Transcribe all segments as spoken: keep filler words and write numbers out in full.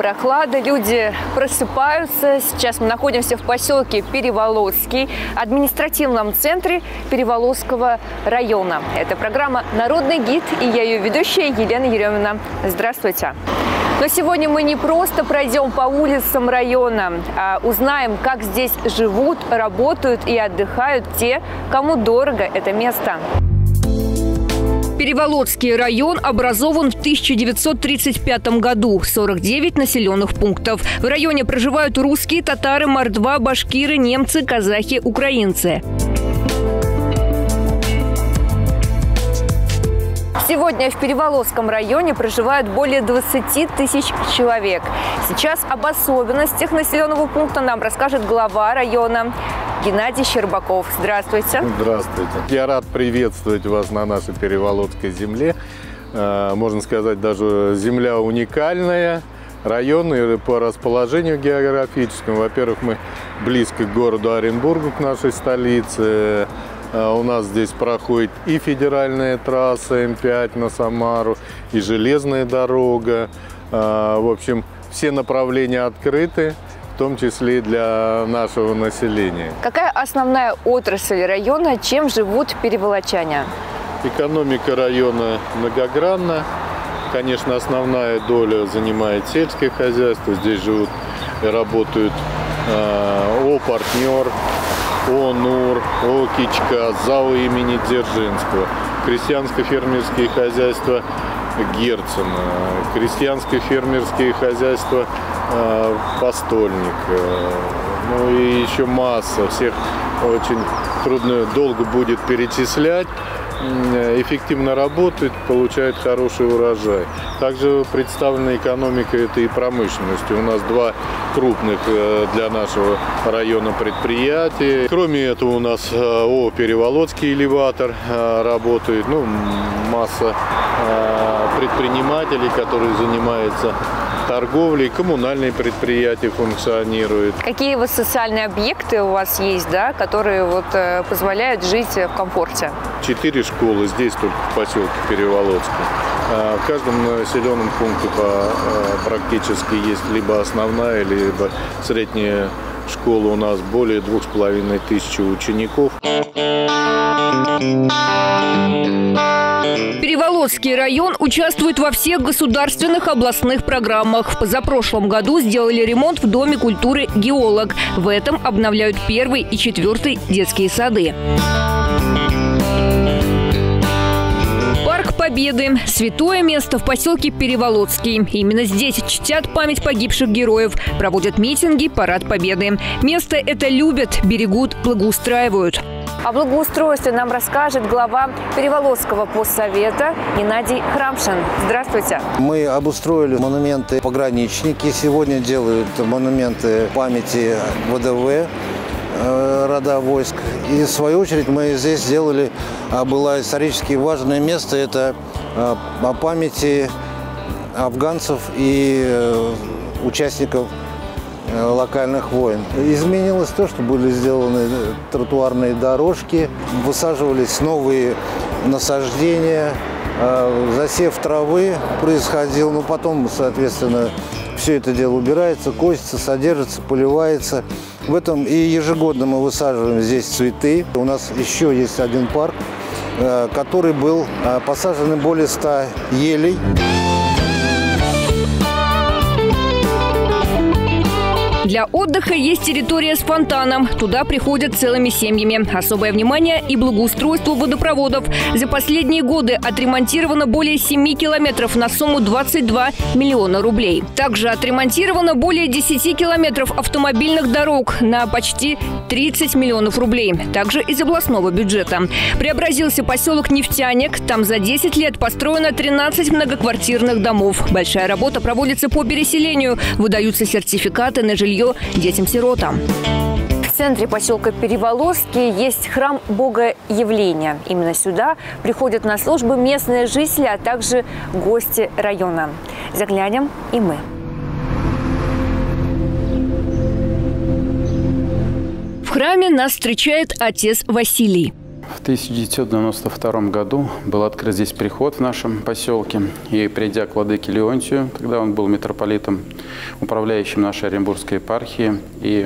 прохлада, люди просыпаются. Сейчас мы находимся в поселке Переволодский, административном центре Переволодского района. Это программа «Народный гид» и я ее ведущая Елена Еремина. Здравствуйте! Но сегодня мы не просто пройдем по улицам района, а узнаем, как здесь живут, работают и отдыхают те, кому дорого это место. Переволодский район образован в тысяча девятьсот тридцать пятом году. сорок девять населенных пунктов. В районе проживают русские, татары, мордва, башкиры, немцы, казахи, украинцы. Сегодня в Переволодском районе проживают более двадцати тысяч человек. Сейчас об особенностях населенного пункта нам расскажет глава района Геннадий Щербаков. Здравствуйте. Здравствуйте. Я рад приветствовать вас на нашей Переволодской земле. Можно сказать, даже земля уникальная. Район по расположению географическому. Во-первых, мы близко к городу Оренбургу, к нашей столице. У нас здесь проходит и федеральная трасса М пять на Самару, и железная дорога. В общем, все направления открыты, в том числе и для нашего населения. Какая основная отрасль района, чем живут переволодчане? Экономика района многогранна. Конечно, основная доля занимает сельское хозяйство. Здесь живут и работают О-партнер, О-НУР, О-Кичка, ЗАО имени Дзержинского, крестьянско-фермерские хозяйства Герцена, крестьянско-фермерские хозяйства э, Постольник, э, ну и еще масса, всех очень трудно, долго будет перечислять. Эффективно работают, получают хороший урожай. Также представлена экономика это и промышленность. У нас два крупных для нашего района предприятия. Кроме этого у нас ООО «Переволодский элеватор» работает. Ну, масса предпринимателей, которые занимаются торговлей, коммунальные предприятия функционируют. Какие вот социальные объекты у вас есть, да, которые вот позволяют жить в комфорте? Четыре школы здесь только в поселке Переволодский. В каждом населенном пункте практически есть либо основная, либо средняя школа. У нас более двух с половиной тысячи учеников. Переволодский район участвует во всех государственных областных программах. В позапрошлом году сделали ремонт в Доме культуры «Геолог». В этом обновляют первый и четвертый детские сады. Парк Победы – святое место в поселке Переволодский. Именно здесь чтят память погибших героев, проводят митинги, парад Победы. Место это любят, берегут, благоустраивают. О благоустройстве нам расскажет глава Переволодского постсовета Геннадий Храмшин. Здравствуйте. Мы обустроили монументы пограничники. Сегодня делают монументы памяти В Д В, рода войск. И в свою очередь мы здесь сделали, было исторически важное место, это о памяти афганцев и участников локальных войн. Изменилось то, что были сделаны тротуарные дорожки, высаживались новые насаждения, засев травы происходил, но потом, соответственно, все это дело убирается, косится, содержится, поливается. В этом и ежегодно мы высаживаем здесь цветы. У нас еще есть один парк, который был посажен более ста елей. Для отдыха есть территория с фонтаном. Туда приходят целыми семьями. Особое внимание и благоустройству водопроводов. За последние годы отремонтировано более семи километров на сумму двадцать два миллиона рублей. Также отремонтировано более десяти километров автомобильных дорог на почти тридцать миллионов рублей. Также из областного бюджета. Преобразился поселок Нефтяник. Там за десять лет построено тринадцать многоквартирных домов. Большая работа проводится по переселению. Выдаются сертификаты на жилье детям-сиротам. В центре поселка Переволодский есть храм Богоявления. Именно сюда приходят на службы местные жители, а также гости района. Заглянем и мы. В храме нас встречает отец Василий. В тысяча девятьсот девяносто втором году был открыт здесь приход в нашем поселке. И придя к владыке Леонтию, тогда он был митрополитом, управляющим нашей Оренбургской епархии, и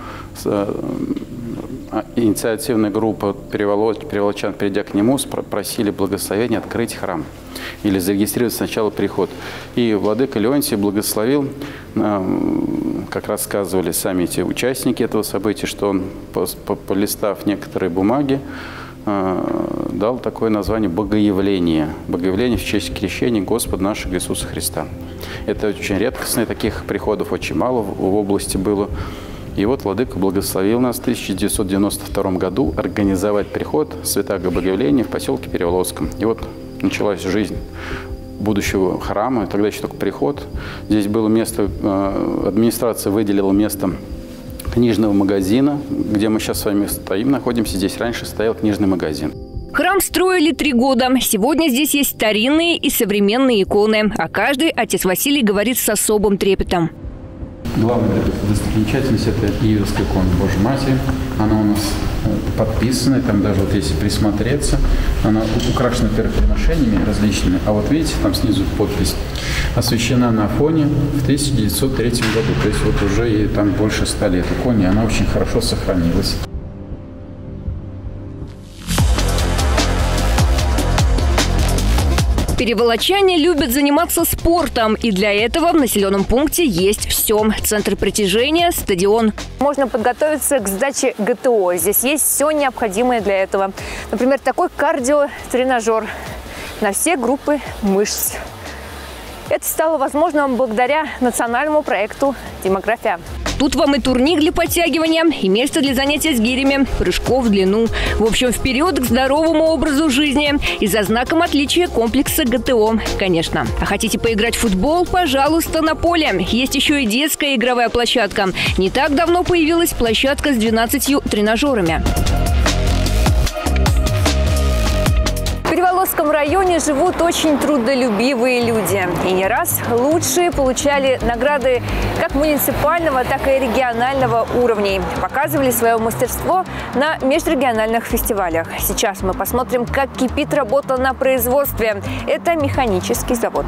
инициативная группа переволочан, придя к нему, просили благословения открыть храм или зарегистрировать сначала приход. И владыка Леонтий благословил, как рассказывали сами эти участники этого события, что он, полистав некоторые бумаги, дал такое название «Богоявление». Богоявление в честь крещения Господа нашего Иисуса Христа. Это очень редкостное, таких приходов очень мало в области было. И вот владыка благословил нас в тысяча девятьсот девяносто втором году организовать приход Святаго Богоявления в поселке Переволодском. И вот началась жизнь будущего храма, тогда еще только приход. Здесь было место, администрация выделила место книжного магазина, где мы сейчас с вами стоим, находимся. Здесь раньше стоял книжный магазин. Храм строили три года. Сегодня здесь есть старинные и современные иконы. О каждой отец Василий говорит с особым трепетом. Главная достопримечательность – это Иверская икона Божьей Матери. Она у нас подписана, там даже вот если присмотреться, она украшена первоприношениями различными. А вот видите, там снизу подпись освящена на Афоне в тысяча девятьсот третьем году. То есть вот уже ей там больше ста лет иконе, она очень хорошо сохранилась. Переволочане любят заниматься спортом, и для этого в населенном пункте есть все. Центр притяжения, стадион. Можно подготовиться к сдаче гэ тэ о. Здесь есть все необходимое для этого. Например, такой кардиотренажер на все группы мышц. Это стало возможным благодаря национальному проекту «Демография». Тут вам и турник для подтягивания, и место для занятия с гирями, прыжков в длину. В общем, вперед к здоровому образу жизни. И за знаком отличия комплекса гэ тэ о, конечно. А хотите поиграть в футбол? Пожалуйста, на поле. Есть еще и детская игровая площадка. Не так давно появилась площадка с двенадцатью тренажерами. В Переволодском районе живут очень трудолюбивые люди. И не раз лучшие получали награды как муниципального, так и регионального уровней. Показывали свое мастерство на межрегиональных фестивалях. Сейчас мы посмотрим, как кипит работа на производстве. Это механический завод.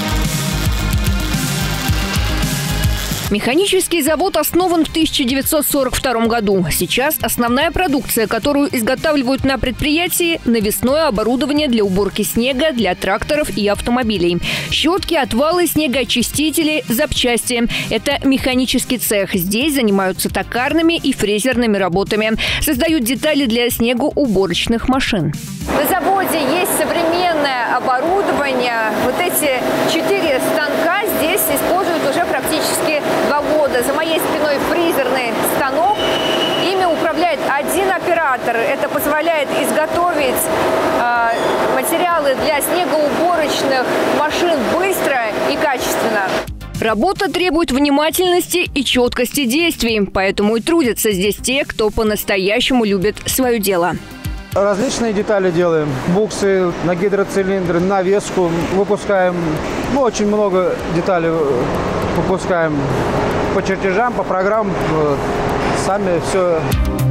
Механический завод основан в тысяча девятьсот сорок втором году. Сейчас основная продукция, которую изготавливают на предприятии – навесное оборудование для уборки снега для тракторов и автомобилей. Щетки, отвалы, снегоочистители, запчасти. Это механический цех. Здесь занимаются токарными и фрезерными работами. Создают детали для снегоуборочных машин. На заводе есть современное оборудование. Вот эти четыре станка здесь используют уже практически два года. За моей спиной фрезерный станок. Ими управляет один оператор. Это позволяет изготовить э, материалы для снегоуборочных машин быстро и качественно. Работа требует внимательности и четкости действий. Поэтому и трудятся здесь те, кто по-настоящему любит свое дело. Различные детали делаем. Буксы на гидроцилиндры, навеску выпускаем. Ну, очень много деталей выпускаем по чертежам, по программам. Сами все.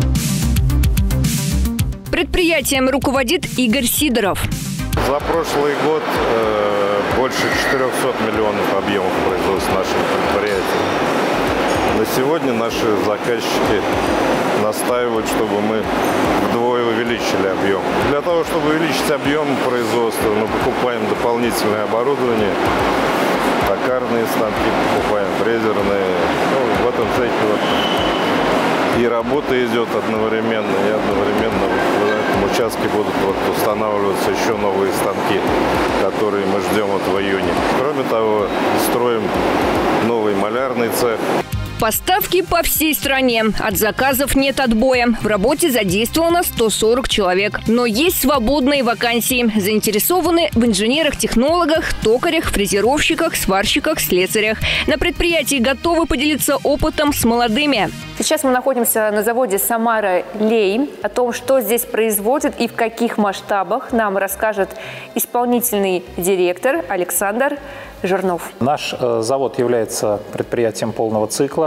Предприятием руководит Игорь Сидоров. За прошлый год э, больше четырёхсот миллионов объемов производства нашего предприятия. На сегодня наши заказчики настаивают, чтобы мы вдвое увеличили объем. Для того, чтобы увеличить объем производства, мы покупаем дополнительное оборудование, токарные станки покупаем, фрезерные. Ну, в этом цехе вот и работа идет одновременно, и одновременно вот в этом участке будут вот устанавливаться еще новые станки, которые мы ждем вот в июне. Кроме того, строим новый малярный цех. Поставки по всей стране. От заказов нет отбоя. В работе задействовано сто сорок человек. Но есть свободные вакансии. Заинтересованы в инженерах-технологах, токарях, фрезеровщиках, сварщиках, слесарях. На предприятии готовы поделиться опытом с молодыми. Сейчас мы находимся на заводе «Самара Лей». О том, что здесь производят и в каких масштабах, нам расскажет исполнительный директор Александр Жирнов. Наш завод является предприятием полного цикла.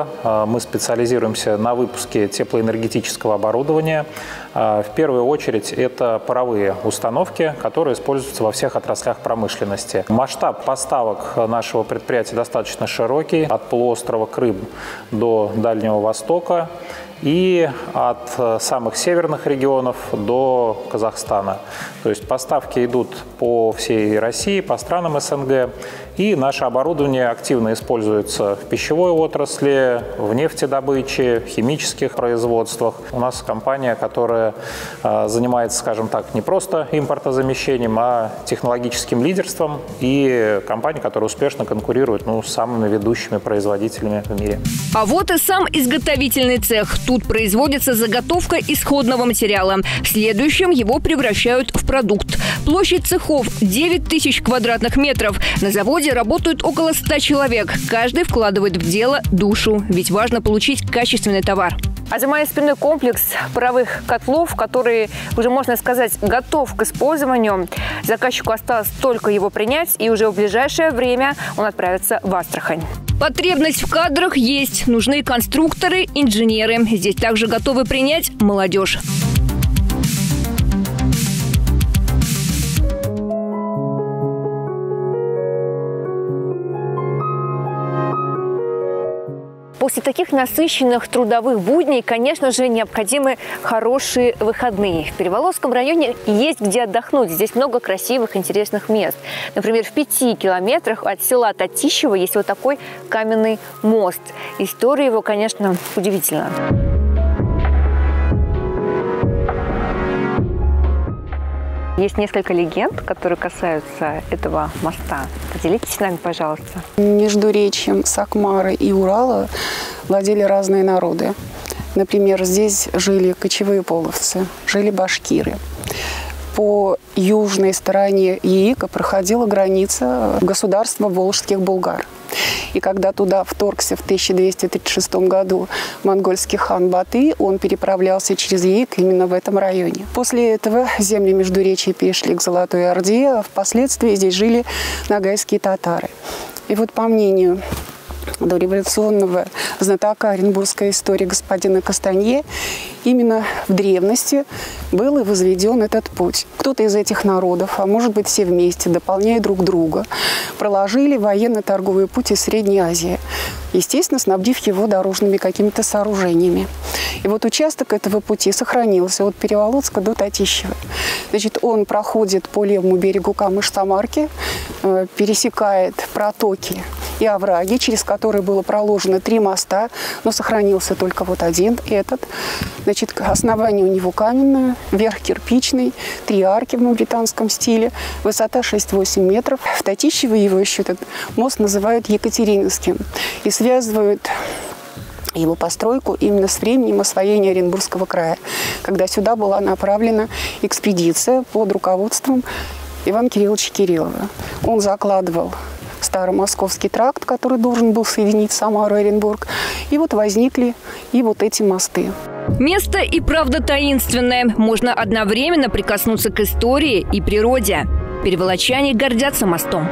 производства. Мы специализируемся на выпуске теплоэнергетического оборудования. В первую очередь это паровые установки, которые используются во всех отраслях промышленности. Масштаб поставок нашего предприятия достаточно широкий, от полуострова Крым до Дальнего Востока и от самых северных регионов до Казахстана. То есть поставки идут по всей России, по странам СНГ. И наше оборудование активно используется в пищевой отрасли, в нефтедобыче, в химических производствах. У нас компания, которая э, занимается, скажем так, не просто импортозамещением, а технологическим лидерством. И компания, которая успешно конкурирует ну, с самыми ведущими производителями в мире. А вот и сам изготовительный цех. Тут производится заготовка исходного материала. В следующем его превращают в продукт. Площадь цехов девять тысяч квадратных метров. На заводе работают около ста человек. Каждый вкладывает в дело душу, ведь важно получить качественный товар. А за моей спиной комплекс паровых котлов, который уже, можно сказать, готов к использованию. Заказчику осталось только его принять, и уже в ближайшее время он отправится в Астрахань. Потребность в кадрах есть. Нужны конструкторы, инженеры. Здесь также готовы принять молодежь. После таких насыщенных трудовых будней, конечно же, необходимы хорошие выходные. В Переволодском районе есть где отдохнуть. Здесь много красивых, интересных мест. Например, в пяти километрах от села Татищево есть вот такой каменный мост. История его, конечно, удивительна. Есть несколько легенд, которые касаются этого моста. Поделитесь с нами, пожалуйста. Междуречьем Сакмары и Урала владели разные народы. Например, здесь жили кочевые половцы, жили башкиры. По южной стороне Яика проходила граница государства волжских булгар. И когда туда вторгся в тысяча двести тридцать шестом году монгольский хан Баты, он переправлялся через Яик именно в этом районе. После этого земли Междуречья перешли к Золотой Орде, а впоследствии здесь жили ногайские татары. И вот по мнению дореволюционного знатока оренбургской истории господина Кастанье, именно в древности был и возведен этот путь. Кто-то из этих народов, а может быть все вместе, дополняя друг друга, проложили военно-торговый путь из Средней Азии, естественно, снабдив его дорожными какими-то сооружениями. И вот участок этого пути сохранился от Переволодска до Татищева. Значит, он проходит по левому берегу Камыш-Самарки, э, пересекает протоки и овраги, через которые было проложено три моста, но сохранился только вот один, этот. Значит, основание у него каменное, верх кирпичный, три арки в мавританском стиле, высота шесть-восемь метров. В Татищево его еще этот мост называют Екатерининским и связывают его постройку именно с временем освоения Оренбургского края, когда сюда была направлена экспедиция под руководством Ивана Кирилловича Кириллова. Он закладывал Старомосковский тракт, который должен был соединить Самару и Оренбург. И вот возникли и вот эти мосты. Место и правда таинственное. Можно одновременно прикоснуться к истории и природе. Переволочане гордятся мостом.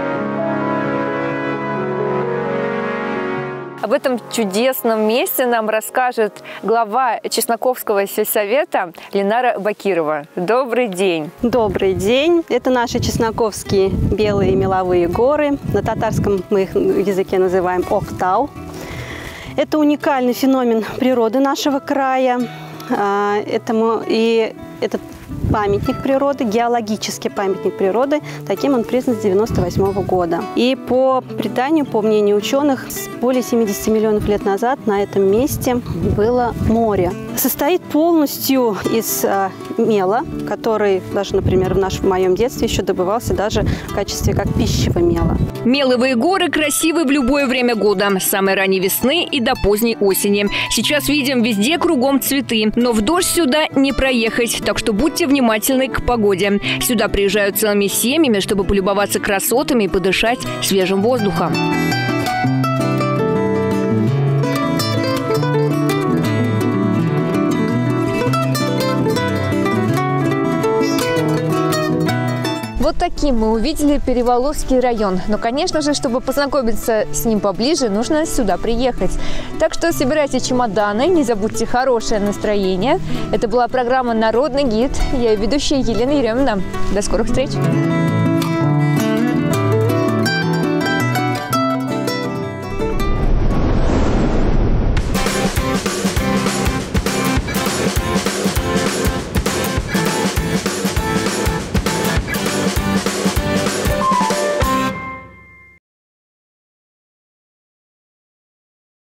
Об этом чудесном месте нам расскажет глава Чесноковского сельсовета Ленара Бакирова. Добрый день. Добрый день. Это наши Чесноковские белые меловые горы. На татарском мы их в языке называем Октау. Это уникальный феномен природы нашего края. Этому и этот памятник природы, геологический памятник природы. Таким он признан с девяносто восьмого года. И по преданию, по мнению ученых, более семидесяти миллионов лет назад на этом месте было море. Состоит полностью из а, мела, который даже, например, в нашем в моем детстве еще добывался даже в качестве как пищевого мела. Меловые горы красивы в любое время года, с самой ранней весны и до поздней осени. Сейчас видим везде кругом цветы, но в дождь сюда не проехать, так что будьте внимательны к погоде. Сюда приезжают целыми семьями, чтобы полюбоваться красотами и подышать свежим воздухом. Вот таким мы увидели Переволжский район. Но, конечно же, чтобы познакомиться с ним поближе, нужно сюда приехать. Так что собирайте чемоданы, не забудьте хорошее настроение. Это была программа «Народный гид». Я ведущая Елена Еремина. До скорых встреч!